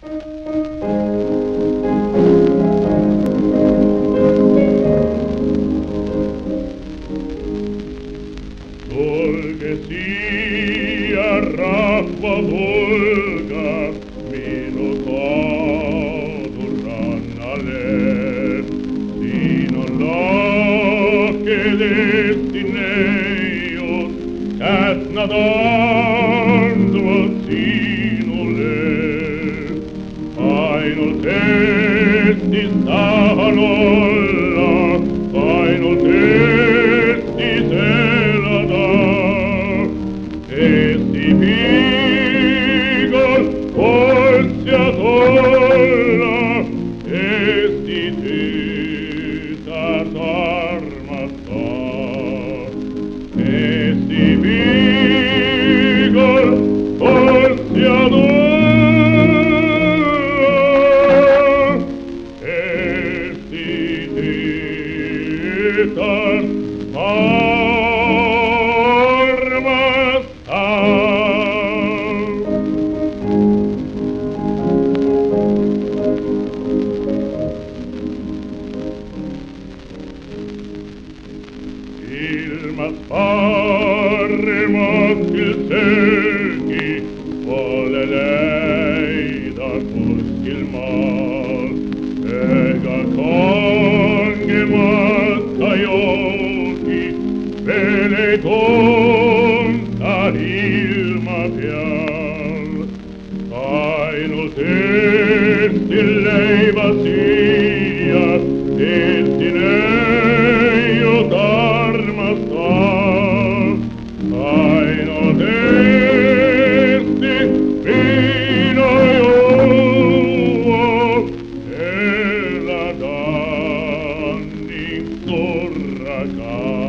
Sia rahva vulga minu kodurrannalle sino lake destineion kätnadandvat sinulle ainult Eestis tahan olla ainult Eestis elada Eesti piigol otsjad olla, Eesti tütart armastab. Eesti piigol otsjad olla, Eesti tütart ilmas paremad küll söögi pole leida kuskil maal ega kangemata joogi veel ei tunta ilma peal ainult Eesti leiva süüa Eesti neiut armastab ainult Eesti viina juua elada ning surra ka